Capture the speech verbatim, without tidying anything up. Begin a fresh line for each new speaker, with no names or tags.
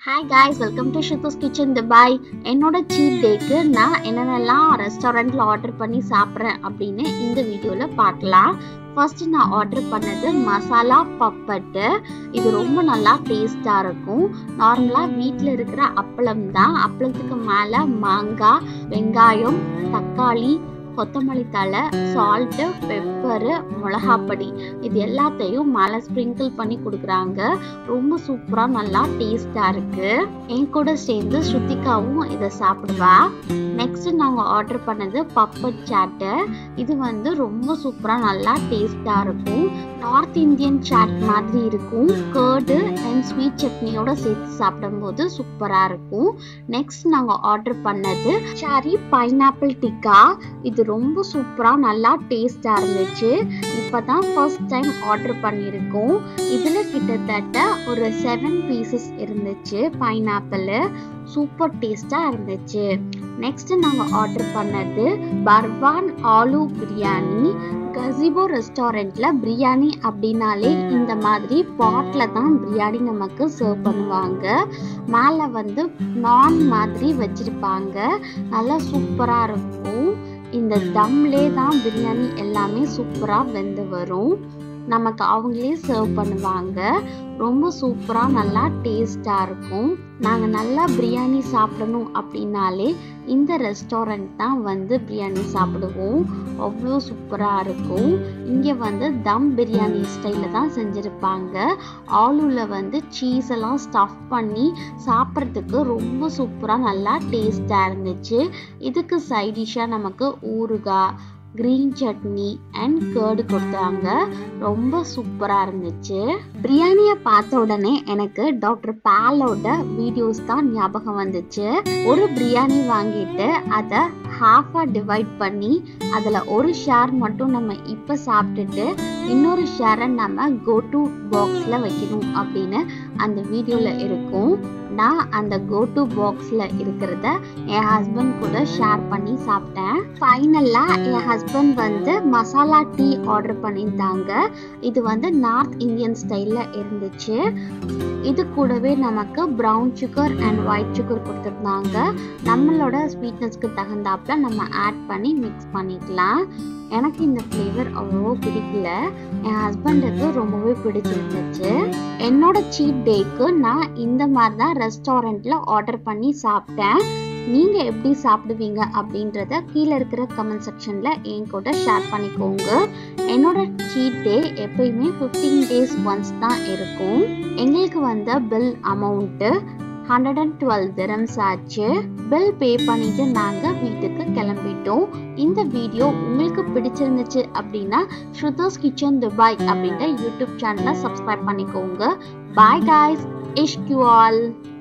Hi guys, welcome to shruthiskitchendubai. என்னோட cheat dayக்கு நான் என்னென்னலாம் ரெஸ்டாரன்ட்ல ஆர்டர் பண்ணி சாப்பிடுறேன் அப்படின்னு இந்த வீடியோல பார்க்கலாம். ஃபர்ஸ்ட் நான் ஆர்டர் பண்ணது மசாலா பப்பட்டு. இது ரொம்ப நல்லா டேஸ்டா இருக்கும். நார்மலா வீட்ல இருக்கிற அப்பளம் தான். அப்பளத்துக்கு மேல மாங்காய், வெங்காயம், தக்காளி, கொத்தமல்லி தழை, சால்ட், பெப்பர், மிளகாப்பொடி இது எல்லாத்தையும் மேலே ஸ்ப்ரிங்கிள் பண்ணி கொடுக்குறாங்க. ரொம்ப சூப்பரா நல்லா டேஸ்டா இருக்கு. என் கூட சேர்ந்து ஸ்ருத்திகாவும் இதை சாப்பிடுவா. நெக்ஸ்ட் நாங்க ஆர்டர் பண்ணது பப்பட் சாட்டு. இது வந்து ரொம்ப சூப்பரா நல்லா டேஸ்டா இருக்கும். நார்த் இந்தியன் சாட் மாதிரி இருக்கும். கர்டு அண்ட் ஸ்வீட் சட்னியோட சேர்த்து சாப்பிடும் போது சூப்பரா இருக்கும். நெக்ஸ்ட் நாங்க ஆர்டர் பண்ணது செரி பைனாப்பிள் டிக்கா. இது ரொம்ப சூப்பரா நல்லா டேஸ்டா இருந்துச்சு. இப்பதான் ஃபர்ஸ்ட் டைம் ஆர்டர் பண்ணிருக்கோம். இதுல கிட்டத்தட்ட ஒரு செவன் பீசஸ் இருந்துச்சு. பைனாப்பிள் சூப்பர் டேஸ்டா இருந்துச்சு. நெக்ஸ்ட் நாங்க ஆர்டர் பண்ணது பர்வான் ஆலு பிரியாணி. கசிபோ ரெஸ்டாரண்ட்ல பிரியாணி அப்படின்னாலே இந்த மாதிரி பாட்ல தான் பிரியாணி நமக்கு சர்வ் பண்ணுவாங்க. மேல வந்து நான் மாதிரி வச்சிருப்பாங்க. நல்லா சூப்பரா இருக்கும். இந்த தம்லே தான் பிரியாணி எல்லாமே சூப்பரா வெந்து வரும். நமக்கு அவங்களே சர்வ் பண்ணுவாங்க. ரொம்ப சூப்பரா நல்லா டேஸ்டா இருக்கும். நாங்க நல்லா பிரியாணி சாப்பிடணும் அப்படின்னாலே இந்த ரெஸ்டாரண்ட் தான் வந்து பிரியாணி சாப்பிடுவோம். அவ்வளோ சூப்பரா இருக்கும். இங்க வந்து தம் பிரியாணி ஸ்டைல தான் செஞ்சிருப்பாங்க. ஆலுல வந்து சீஸ் எல்லாம் ஸ்டஃப் பண்ணி சாப்பிட்றதுக்கு ரொம்ப சூப்பரா நல்லா டேஸ்டா இருந்துச்சு. இதுக்கு சைட் டிஷ்ஷா நமக்கு ஊறுகாய், கிரீன் சட்னி அண்ட் கர்டு கொடுத்தாங்க. ரொம்ப சூப்பரா இருந்துச்சு. பிரியாணிய பார்த்த உடனே எனக்கு டாக்டர் பாலோட வீடியோஸ் தான் ஞாபகம் வந்துச்சு. ஒரு பிரியாணி வாங்கிட்டு அதை ஹாஃபா டிவைட் பண்ணி அதுல ஒரு ஷேர் மட்டும் நம்ம இப்ப சாப்பிட்டுட்டு இன்னொரு ஷேரை நம்ம கோ டு பாக்ஸ்ல வைக்கணும் அப்படின்னு அந்த வீடியோல இருக்கும். நான் அந்த கோ டு பாக்ஸ்ல இருக்கிறத என் ஹஸ்பண்ட் கூட ஷேர் பண்ணி சாப்பிட்டேன். ஃபைனலா என் ஹஸ்பண்ட் வந்து மசாலா டீ ஆர்டர் பண்ணியிருந்தாங்க. இது வந்து நார்த் இந்தியன் ஸ்டைல்ல இருந்துச்சு. இது கூடவே நமக்கு brown sugar and white sugar கொடுத்துருந்தாங்க. நம்மளோட ஸ்வீட்னஸ்க்கு தகுந்தாப்புல நம்ம ஆட் பண்ணி மிக்ஸ் பண்ணிக்கலாம். எனக்கு இந்த ஃப்ளேவர் அவ்வளோ பிடிக்கல. என் ஹஸ்பண்டுக்கு ரொம்பவே பிடிச்சிருந்துச்சு. என்னோட சீட் டேக்கு நான் இந்த மாதிரி தான் ரெஸ்டாரண்ட்ல ஆர்டர் பண்ணி சாப்பிட்டேன். நீங்க எப்படி சாப்பிடுவீங்க அப்படின்றத கீழே இருக்கிற கமெண்ட் செக்ஷன்ல என் கூட ஷேர் பண்ணிக்கோங்க. என்னோட சீட் டே எப்பயுமே ஃபிஃப்டீன் டேஸ் ஒன்ஸ் தான் இருக்கும். எங்களுக்கு வந்த bill amount hundred and twelve dirhams ஆச்சு. பில் பே பண்ணிட்டு நாங்க வீட்டுக்கு கிளம்பிட்டோம். இந்த வீடியோ உங்களுக்கு பிடிச்சிருந்துச்சு அப்படின்னா ஸ்ருதோஸ் கிச்சன் துபாய் அப்படின்ற யூடியூப் சேனலை சப்ஸ்கிரைப் பண்ணிக்கோங்க. பாய் காய்ஸ், இஷ்க் யூ ஆல்.